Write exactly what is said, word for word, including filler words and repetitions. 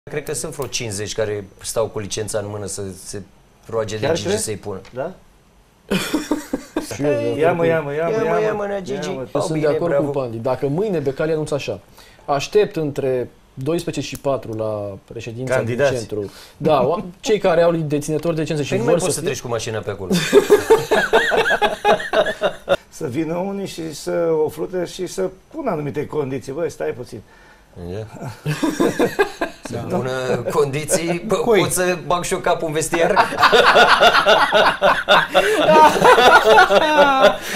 Cred că sunt vreo cincizeci care stau cu licența în mână să se roage de Gigi să-i pună. Da? Ia-mă, ia-mă, ia-mă, ia-mă, ia-mă, Gigi. Eu sunt de acord cu Pandi. Dacă mâine Becali anunță așa, aștept între doisprezece și patru la președința Candidați. din centru. Da, cei care au deținători de licență și Păi nu vor mai să poți să fie... treci cu mașina pe acolo. Să vină unii și să o flute și să pună anumite condiții. Băi, stai puțin. Să pună condiții, bă, pot să bag și eu capul în vestiar?